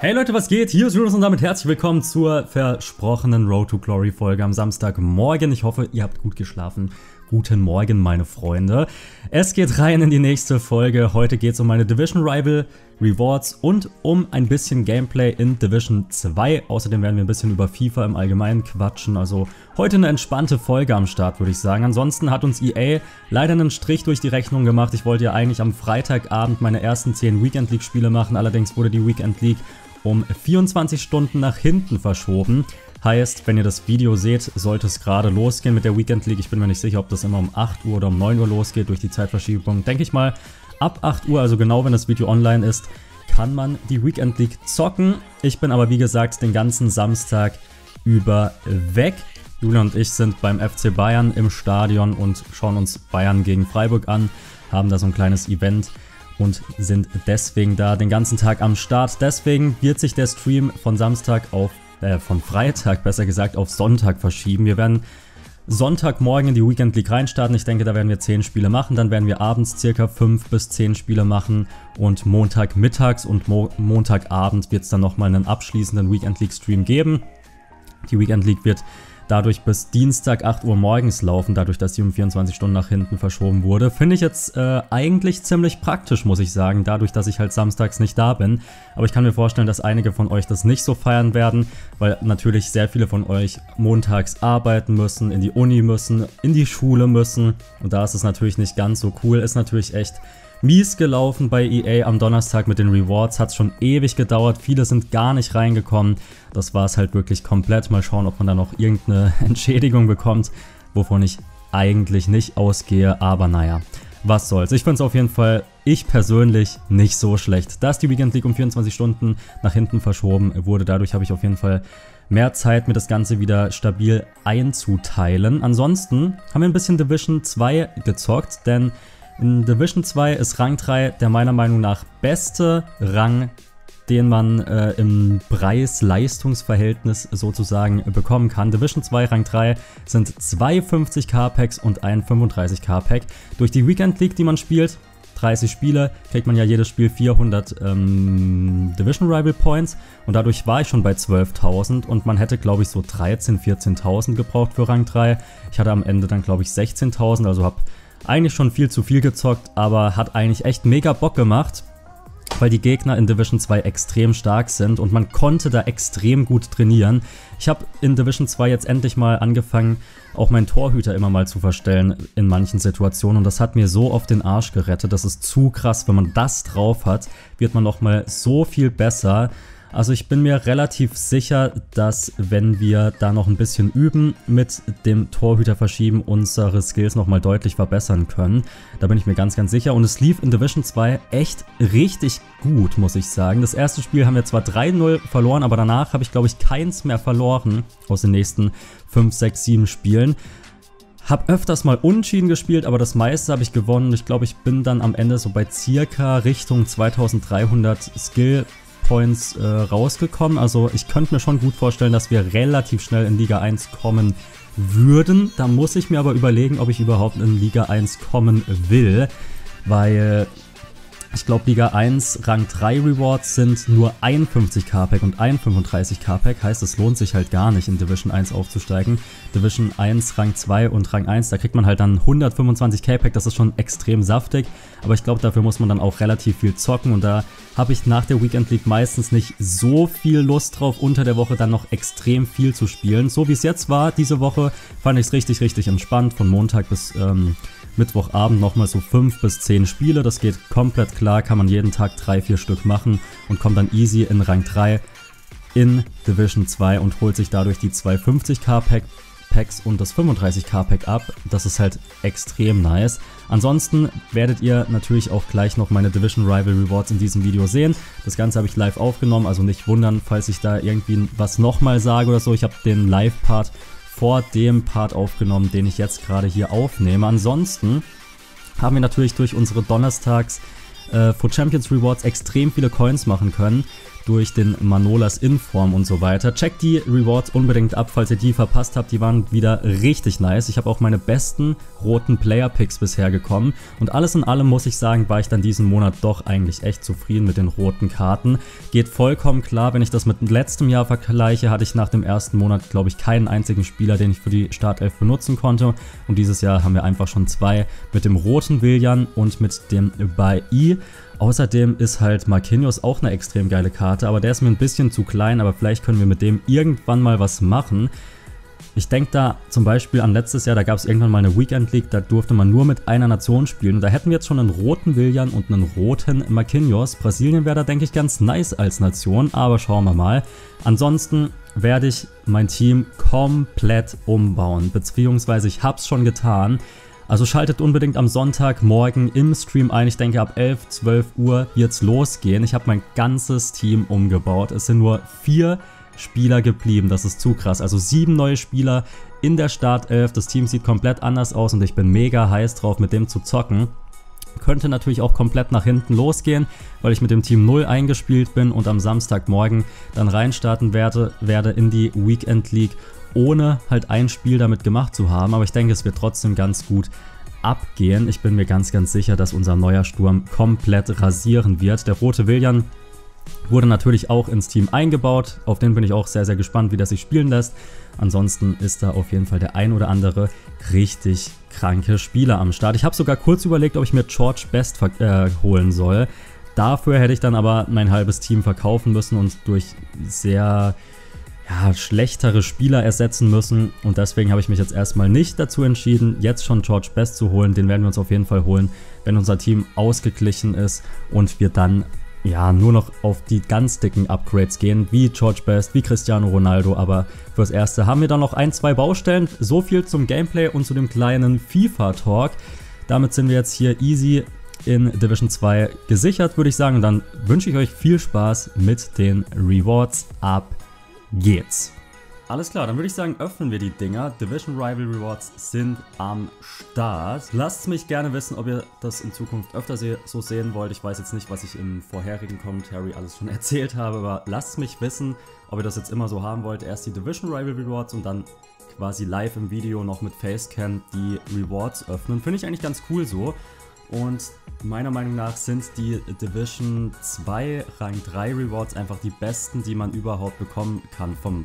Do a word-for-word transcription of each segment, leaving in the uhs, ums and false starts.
Hey Leute, was geht? Hier ist Julius und damit herzlich willkommen zur versprochenen Road to Glory Folge am Samstagmorgen. Ich hoffe, ihr habt gut geschlafen. Guten Morgen, meine Freunde. Es geht rein in die nächste Folge. Heute geht es um meine Division Rival Rewards und um ein bisschen Gameplay in Division zwei. Außerdem werden wir ein bisschen über FIFA im Allgemeinen quatschen. Also heute eine entspannte Folge am Start, würde ich sagen. Ansonsten hat uns E A leider einen Strich durch die Rechnung gemacht. Ich wollte ja eigentlich am Freitagabend meine ersten zehn Weekend League Spiele machen. Allerdings wurde die Weekend League um vierundzwanzig Stunden nach hinten verschoben. Heißt, wenn ihr das Video seht, sollte es gerade losgehen mit der Weekend League. Ich bin mir nicht sicher, ob das immer um acht Uhr oder um neun Uhr losgeht durch die Zeitverschiebung. Denke ich mal, ab acht Uhr, also genau wenn das Video online ist, kann man die Weekend League zocken. Ich bin aber wie gesagt den ganzen Samstag über weg. Julian und ich sind beim F C Bayern im Stadion und schauen uns Bayern gegen Freiburg an, haben da so ein kleines Event und sind deswegen da den ganzen Tag am Start. Deswegen wird sich der Stream von Samstag auf, äh, von Freitag besser gesagt, auf Sonntag verschieben. Wir werden Sonntagmorgen in die Weekend League reinstarten. Ich denke, da werden wir zehn Spiele machen. Dann werden wir abends circa fünf bis zehn Spiele machen. Und Montagmittags und Mo Montagabend wird es dann nochmal einen abschließenden Weekend League Stream geben. Die Weekend League wird dadurch bis Dienstag acht Uhr morgens laufen, dadurch, dass sie um vierundzwanzig Stunden nach hinten verschoben wurde. Finde ich jetzt äh, eigentlich ziemlich praktisch, muss ich sagen, dadurch, dass ich halt samstags nicht da bin. Aber ich kann mir vorstellen, dass einige von euch das nicht so feiern werden, weil natürlich sehr viele von euch montags arbeiten müssen, in die Uni müssen, in die Schule müssen. Und da ist es natürlich nicht ganz so cool. Ist natürlich echt mies gelaufen bei E A am Donnerstag mit den Rewards, hat es schon ewig gedauert, viele sind gar nicht reingekommen, das war es halt wirklich komplett. Mal schauen, ob man da noch irgendeine Entschädigung bekommt, wovon ich eigentlich nicht ausgehe, aber naja, was soll's. Ich finde es auf jeden Fall, ich persönlich, nicht so schlecht, dass die Weekend League um vierundzwanzig Stunden nach hinten verschoben wurde. Dadurch habe ich auf jeden Fall mehr Zeit, mir das Ganze wieder stabil einzuteilen. Ansonsten haben wir ein bisschen Division zwei gezockt, denn in Division zwei ist Rang drei der meiner Meinung nach beste Rang, den man äh, im Preis-Leistungs-Verhältnis sozusagen bekommen kann. Division zwei Rang drei sind zwei fünfzig K Packs und ein fünfunddreißig K Pack. Durch die Weekend League, die man spielt, dreißig Spiele, kriegt man ja jedes Spiel vierhundert ähm, Division Rival Points und dadurch war ich schon bei zwölftausend und man hätte, glaube ich, so dreizehntausend, vierzehntausend gebraucht für Rang drei. Ich hatte am Ende dann, glaube ich, sechzehntausend, also habe eigentlich schon viel zu viel gezockt, aber hat eigentlich echt mega Bock gemacht, weil die Gegner in Division zwei extrem stark sind und man konnte da extrem gut trainieren. Ich habe in Division zwei jetzt endlich mal angefangen, auch meinen Torhüter immer mal zu verstellen in manchen Situationen und das hat mir so auf den Arsch gerettet. Das ist zu krass, wenn man das drauf hat, wird man nochmal so viel besser. Also ich bin mir relativ sicher, dass wenn wir da noch ein bisschen üben mit dem Torhüter verschieben, unsere Skills nochmal deutlich verbessern können. Da bin ich mir ganz, ganz sicher. Und es lief in Division zwei echt richtig gut, muss ich sagen. Das erste Spiel haben wir zwar drei null verloren, aber danach habe ich, glaube ich, keins mehr verloren aus den nächsten fünf, sechs, sieben Spielen. Hab öfters mal unentschieden gespielt, aber das meiste habe ich gewonnen. Ich glaube, ich bin dann am Ende so bei circa Richtung zweitausenddreihundert Skill Points äh, rausgekommen. Also ich könnte mir schon gut vorstellen, dass wir relativ schnell in Liga eins kommen würden. Da muss ich mir aber überlegen, ob ich überhaupt in Liga eins kommen will, weil ich glaube, Liga eins Rang drei Rewards sind nur ein fünfzig K Pack und ein fünfunddreißig K Pack. Heißt, es lohnt sich halt gar nicht, in Division eins aufzusteigen. Division eins, Rang zwei und Rang eins, da kriegt man halt dann hundertfünfundzwanzig K Pack. Das ist schon extrem saftig. Aber ich glaube, dafür muss man dann auch relativ viel zocken. Und da habe ich nach der Weekend League meistens nicht so viel Lust drauf, unter der Woche dann noch extrem viel zu spielen. So wie es jetzt war, diese Woche, fand ich es richtig, richtig entspannt. Von Montag bis ähm, Mittwochabend nochmal so fünf bis zehn Spiele. Das geht komplett klar, kann man jeden Tag drei, vier Stück machen und kommt dann easy in Rang drei in Division zwei und holt sich dadurch die zwei fünfzig K Packs und das fünfunddreißig K Pack ab. Das ist halt extrem nice. Ansonsten werdet ihr natürlich auch gleich noch meine Division Rival Rewards in diesem Video sehen. Das Ganze habe ich live aufgenommen, also nicht wundern, falls ich da irgendwie was nochmal sage oder so. Ich habe den Live-Part vor dem Part aufgenommen, den ich jetzt gerade hier aufnehme. Ansonsten haben wir natürlich durch unsere Donnerstags äh, Foot Champions Rewards extrem viele Coins machen können. durch den Manolas Inform und so weiter. Checkt die Rewards unbedingt ab, falls ihr die verpasst habt. Die waren wieder richtig nice. Ich habe auch meine besten roten Player-Picks bisher gekommen. Und alles in allem muss ich sagen, war ich dann diesen Monat doch eigentlich echt zufrieden mit den roten Karten. Geht vollkommen klar, wenn ich das mit letztem Jahr vergleiche, hatte ich nach dem ersten Monat, glaube ich, keinen einzigen Spieler, den ich für die Startelf benutzen konnte. Und dieses Jahr haben wir einfach schon zwei mit dem roten Willian und mit dem Bailly. Außerdem ist halt Marquinhos auch eine extrem geile Karte, aber der ist mir ein bisschen zu klein, aber vielleicht können wir mit dem irgendwann mal was machen. Ich denke da zum Beispiel an letztes Jahr, da gab es irgendwann mal eine Weekend League, da durfte man nur mit einer Nation spielen und da hätten wir jetzt schon einen roten Willian und einen roten Marquinhos. Brasilien wäre da, denke ich, ganz nice als Nation, aber schauen wir mal. Ansonsten werde ich mein Team komplett umbauen, beziehungsweise ich habe es schon getan. Also schaltet unbedingt am Sonntagmorgen im Stream ein. Ich denke ab elf, zwölf Uhr wird es losgehen. Ich habe mein ganzes Team umgebaut. Es sind nur vier Spieler geblieben. Das ist zu krass. Also sieben neue Spieler in der Startelf. Das Team sieht komplett anders aus und ich bin mega heiß drauf, mit dem zu zocken. Könnte natürlich auch komplett nach hinten losgehen, weil ich mit dem Team null eingespielt bin und am Samstagmorgen dann reinstarten werde, werde in die Weekend League, ohne halt ein Spiel damit gemacht zu haben, aber ich denke, es wird trotzdem ganz gut abgehen. Ich bin mir ganz, ganz sicher, dass unser neuer Sturm komplett rasieren wird. Der rote Willian wurde natürlich auch ins Team eingebaut, auf den bin ich auch sehr, sehr gespannt, wie das sich spielen lässt. Ansonsten ist da auf jeden Fall der ein oder andere richtig kranke Spieler am Start. Ich habe sogar kurz überlegt, ob ich mir George Best äh, holen soll. Dafür hätte ich dann aber mein halbes Team verkaufen müssen und durch sehr ja, schlechtere Spieler ersetzen müssen und deswegen habe ich mich jetzt erstmal nicht dazu entschieden, jetzt schon George Best zu holen. Den werden wir uns auf jeden Fall holen, wenn unser Team ausgeglichen ist und wir dann ja nur noch auf die ganz dicken Upgrades gehen, wie George Best, wie Cristiano Ronaldo, aber fürs Erste haben wir dann noch ein, zwei Baustellen. So viel zum Gameplay und zu dem kleinen FIFA-Talk. Damit sind wir jetzt hier easy in Division zwei gesichert, würde ich sagen, und dann wünsche ich euch viel Spaß mit den Rewards. Ab geht's. Alles klar, dann würde ich sagen, öffnen wir die Dinger. Division Rival Rewards sind am Start. Lasst mich gerne wissen, ob ihr das in Zukunft öfter se so sehen wollt. Ich weiß jetzt nicht, was ich im vorherigen Commentary alles schon erzählt habe, aber lasst mich wissen, ob ihr das jetzt immer so haben wollt. Erst die Division Rival Rewards und dann quasi live im Video noch mit Facecam die Rewards öffnen. Finde ich eigentlich ganz cool so. Und meiner Meinung nach sind die Division zwei Rang drei Rewards einfach die besten, die man überhaupt bekommen kann vom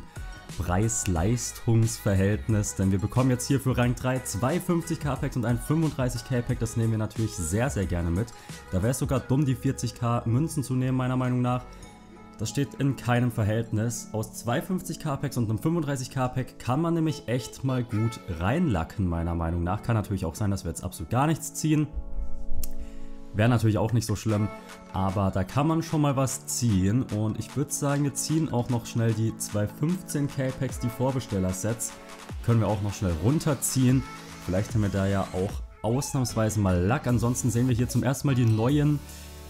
Preis-Leistungs-Verhältnis. Denn wir bekommen jetzt hier für Rang drei zwei fünfzig K Packs und ein fünfunddreißig K Pack. Das nehmen wir natürlich sehr, sehr gerne mit. Da wäre es sogar dumm, die vierzig K Münzen zu nehmen, meiner Meinung nach. Das steht in keinem Verhältnis. Aus zwei fünfzig K Packs und einem fünfunddreißig K Pack kann man nämlich echt mal gut reinlacken, meiner Meinung nach. Kann natürlich auch sein, dass wir jetzt absolut gar nichts ziehen. Wäre natürlich auch nicht so schlimm, aber da kann man schon mal was ziehen und ich würde sagen, wir ziehen auch noch schnell die zwei fünfzehn K Packs, die Vorbesteller-Sets, können wir auch noch schnell runterziehen. Vielleicht haben wir da ja auch ausnahmsweise mal Lack, ansonsten sehen wir hier zum ersten Mal die neuen,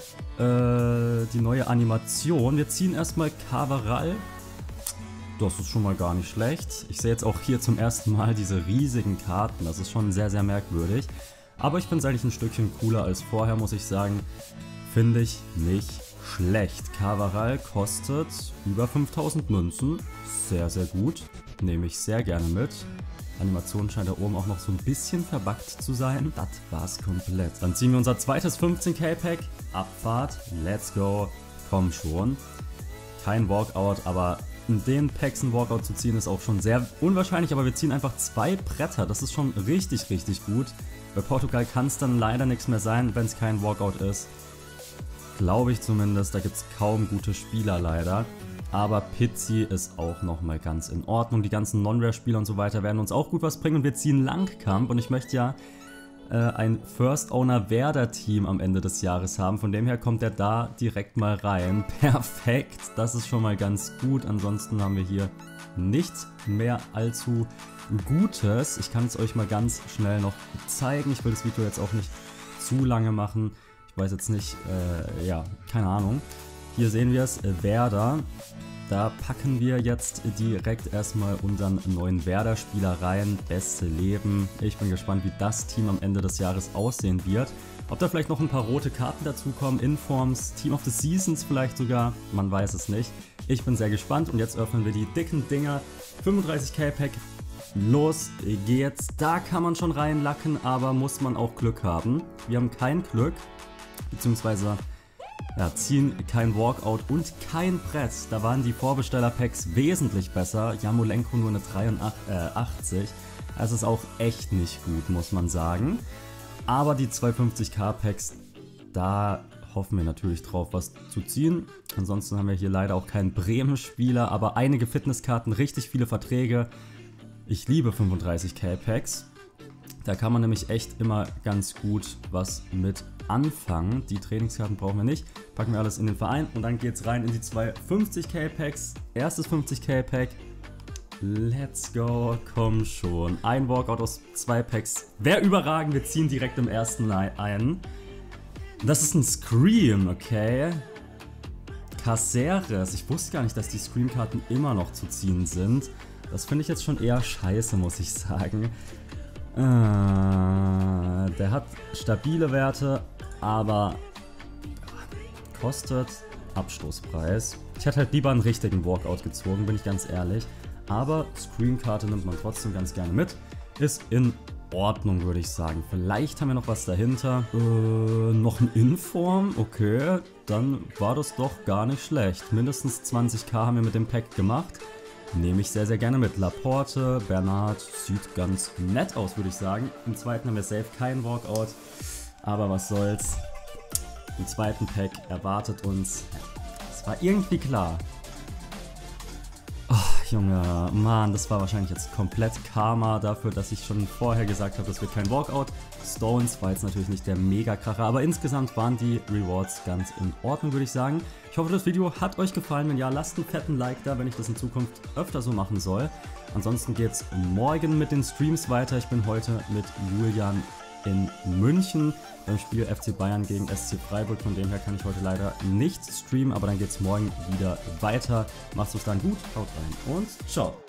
äh, die neue Animation. Wir ziehen erstmal Cavaral, das ist schon mal gar nicht schlecht. Ich sehe jetzt auch hier zum ersten Mal diese riesigen Karten, das ist schon sehr, sehr merkwürdig. Aber ich finde es eigentlich ein Stückchen cooler als vorher, muss ich sagen. Finde ich nicht schlecht. Cavaral kostet über fünftausend Münzen. Sehr, sehr gut. Nehme ich sehr gerne mit. Animation scheint da oben auch noch so ein bisschen verbuggt zu sein. Das war's komplett. Dann ziehen wir unser zweites fünfzehn K Pack. Abfahrt. Let's go. Komm schon. Kein Walkout, aber in den Packs ein Walkout zu ziehen ist auch schon sehr unwahrscheinlich. Aber wir ziehen einfach zwei Bretter. Das ist schon richtig, richtig gut. Bei Portugal kann es dann leider nichts mehr sein, wenn es kein Walkout ist. Glaube ich zumindest, da gibt es kaum gute Spieler leider. Aber Pizzi ist auch nochmal ganz in Ordnung. Die ganzen Non-Rare-Spieler und so weiter werden uns auch gut was bringen. Und wir ziehen Langkamp und ich möchte ja äh, ein First-Owner-Werder-Team am Ende des Jahres haben. Von dem her kommt der da direkt mal rein. Perfekt, das ist schon mal ganz gut. Ansonsten haben wir hier nichts mehr allzu Gutes. Ich kann es euch mal ganz schnell noch zeigen. Ich will das Video jetzt auch nicht zu lange machen. Ich weiß jetzt nicht, äh, ja, keine Ahnung. Hier sehen wir es, Werder. da packen wir jetzt direkt erstmal unseren neuen Werder-Spieler rein. Beste Leben. Ich bin gespannt, wie das Team am Ende des Jahres aussehen wird. Ob da vielleicht noch ein paar rote Karten dazukommen, Informs, Team of the Seasons vielleicht sogar, man weiß es nicht. Ich bin sehr gespannt und jetzt öffnen wir die dicken Dinger. fünfunddreißig K Pack, los geht's. Da kann man schon reinlacken, aber muss man auch Glück haben. Wir haben kein Glück, beziehungsweise ja, ziehen kein Walkout und kein Brett. Da waren die Vorbesteller-Packs wesentlich besser. Jamolenko nur eine dreiundachtzig. Das ist auch echt nicht gut, muss man sagen. Aber die zweihundertfünfzig K Packs, da hoffen wir natürlich drauf, was zu ziehen. Ansonsten haben wir hier leider auch keinen Bremen-Spieler, aber einige Fitnesskarten, richtig viele Verträge. Ich liebe fünfunddreißig K Packs. Da kann man nämlich echt immer ganz gut was mit anfangen. Die Trainingskarten brauchen wir nicht. Packen wir alles in den Verein und dann geht's rein in die zwei fünfzig K Packs. Erstes fünfzig K Pack. Let's go, komm schon. Ein Walkout aus zwei Packs. Wäre überragend, wir ziehen direkt im ersten ein. Das ist ein Scream, okay. Caceres. Ich wusste gar nicht, dass die Scream-Karten immer noch zu ziehen sind. Das finde ich jetzt schon eher scheiße, muss ich sagen. Äh, der hat stabile Werte, aber kostet Abstoßpreis. Ich hätte halt lieber einen richtigen Walkout gezogen, bin ich ganz ehrlich. Aber Screen-Karte nimmt man trotzdem ganz gerne mit. Ist in Ordnung, würde ich sagen. Vielleicht haben wir noch was dahinter. Äh, noch ein Inform? Okay, dann war das doch gar nicht schlecht. Mindestens zwanzig K haben wir mit dem Pack gemacht. Nehme ich sehr, sehr gerne mit. Laporte, Bernard, sieht ganz nett aus, würde ich sagen. Im zweiten haben wir safe keinen Walkout. Aber was soll's. Im zweiten Pack erwartet uns. Es war irgendwie klar. Junge, Mann, das war wahrscheinlich jetzt komplett Karma dafür, dass ich schon vorher gesagt habe, das wird kein Walkout. Stones war jetzt natürlich nicht der Mega-Kracher, aber insgesamt waren die Rewards ganz in Ordnung, würde ich sagen. Ich hoffe, das Video hat euch gefallen. Wenn ja, lasst einen fetten Like da, wenn ich das in Zukunft öfter so machen soll. Ansonsten geht's morgen mit den Streams weiter. Ich bin heute mit Julian in München beim Spiel F C Bayern gegen S C Freiburg. Von dem her kann ich heute leider nicht streamen, aber dann geht es morgen wieder weiter. Macht's es dann gut, haut rein und ciao.